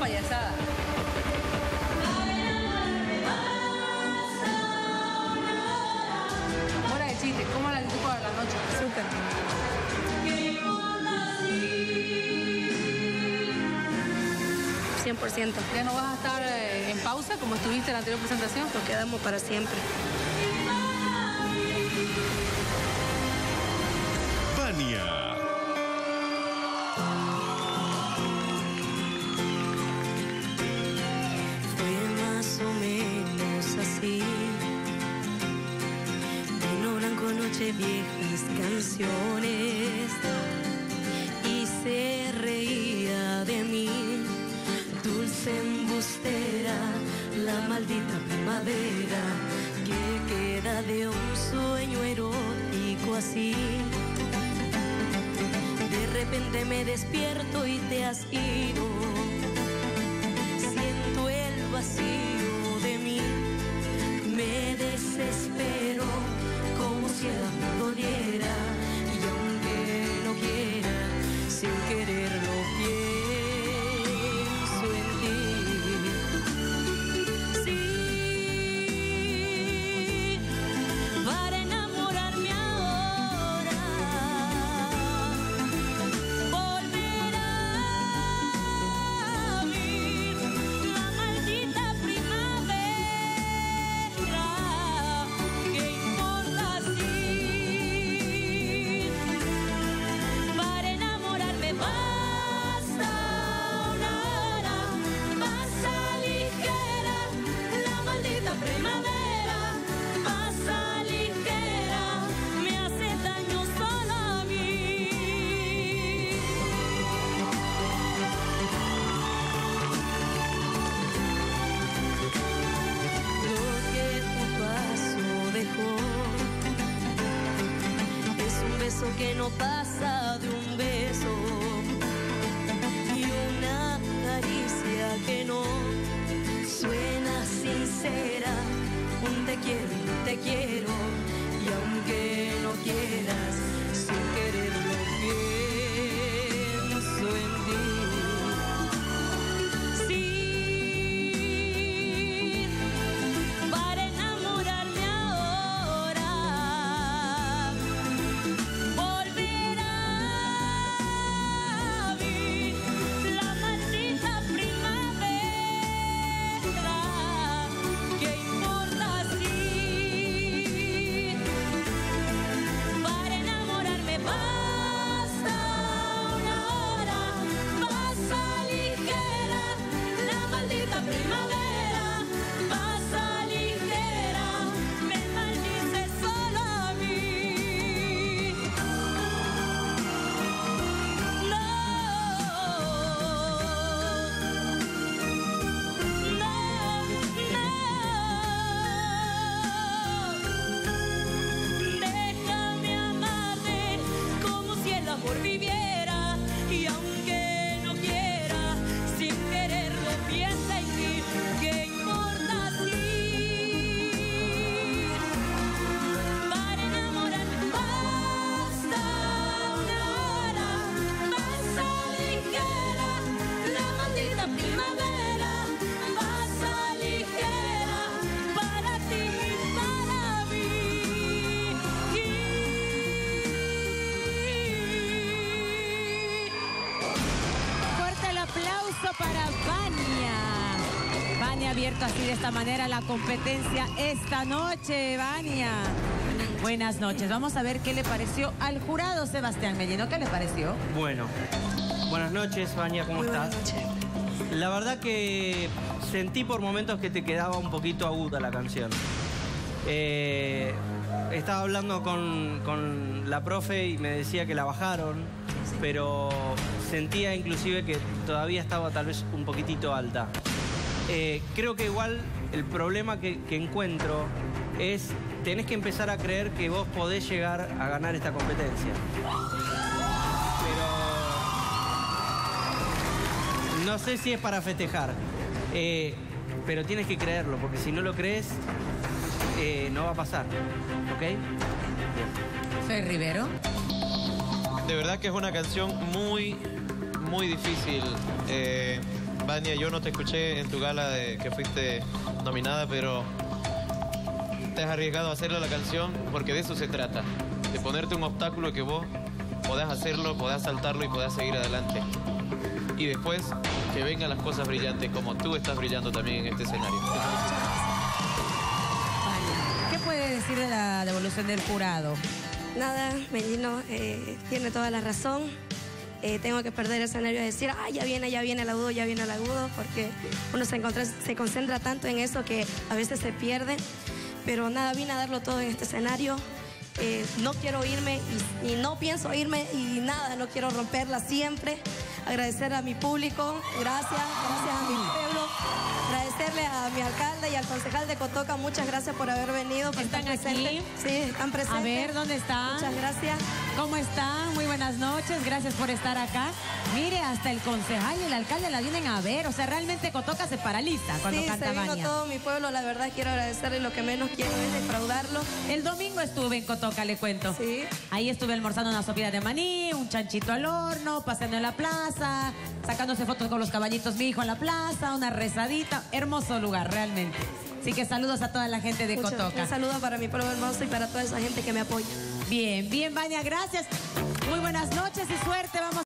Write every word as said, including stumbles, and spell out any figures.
payasada. Hora de chiste, ¿cómo la actitud para la noche? Súper. cien por ciento. ¿Ya no vas a estar eh, en pausa como estuviste en la anterior presentación? Nos quedamos para siempre. Vania. Fue más o menos así. Vino blanco, noche, viejas canciones. Y se reía de mí. Dulce embustera, la maldita primavera que queda de un sueño erótico así. De repente me despierto y te has ido. Siento el vacío de mí. Me desespero como si el amor doliera. Y aunque no quiera, sin quererlo quiero. Que no pasa de un beso y una caricia que no suena sincera. Un te quiero, te quiero y aunque no quieras, sin quererlo pienso en ti. Para Vania. Vania ha abierto así de esta manera la competencia esta noche, Vania. Buenas noches. Vamos a ver qué le pareció al jurado Sebastián Mellino. ¿Qué le pareció? Bueno, buenas noches, Vania, ¿cómo Muy estás? buenas noches. La verdad que sentí por momentos que te quedaba un poquito aguda la canción. Eh, estaba hablando con, con la profe y me decía que la bajaron, pero sentía inclusive que todavía estaba tal vez un poquitito alta. Eh, creo que igual el problema que, que encuentro es, tenés que empezar a creer que vos podés llegar a ganar esta competencia. Pero no sé si es para festejar, eh, pero tienes que creerlo, porque si no lo crees, eh, no va a pasar, ¿ok? Bien. Fer Rivero. De verdad que es una canción muy, muy difícil. Eh, Vania, yo no te escuché en tu gala de que fuiste nominada, pero te has arriesgado a hacerle la canción porque de eso se trata, de ponerte un obstáculo que vos podás hacerlo, podás saltarlo y podás seguir adelante. Y después que vengan las cosas brillantes como tú estás brillando también en este escenario. ¿Qué puede decir de la devolución del jurado? Nada, Melino eh, tiene toda la razón. Eh, tengo que perder el escenario de decir, ah, ya viene, ya viene el agudo, ya viene el agudo, porque uno se, encontra, se concentra tanto en eso que a veces se pierde. Pero nada, vine a darlo todo en este escenario. Eh, no quiero irme y, y no pienso irme y nada, no quiero romperla siempre. Agradecer a mi público, gracias, gracias a mi pueblo. Agradecerle a mi alcalde y al concejal de Cotoca, muchas gracias por haber venido. Por ¿Están estar aquí? presentes. Sí, están presentes. A ver, ¿dónde están? Muchas gracias. ¿Cómo están? Muy buenas noches, gracias por estar acá. Mire, hasta el concejal y el alcalde la vienen a ver, o sea, realmente Cotoca se paraliza cuando sí, canta se vino Vania. todo mi pueblo, la verdad quiero agradecerle, lo que menos quiero es defraudarlo. El domingo estuve en Cotoca, le cuento. Sí. Ahí estuve almorzando una sopita de maní, un chanchito al horno, paseando en la plaza, sacándose fotos con los caballitos mi hijo en la plaza, una rezadita. Hermoso lugar, realmente. Así que saludos a toda la gente de Mucho, Cotoca. un saludo para mi pueblo hermoso y para toda esa gente que me apoya. Bien, bien, Vania, gracias. Muy buenas noches y suerte. Vamos.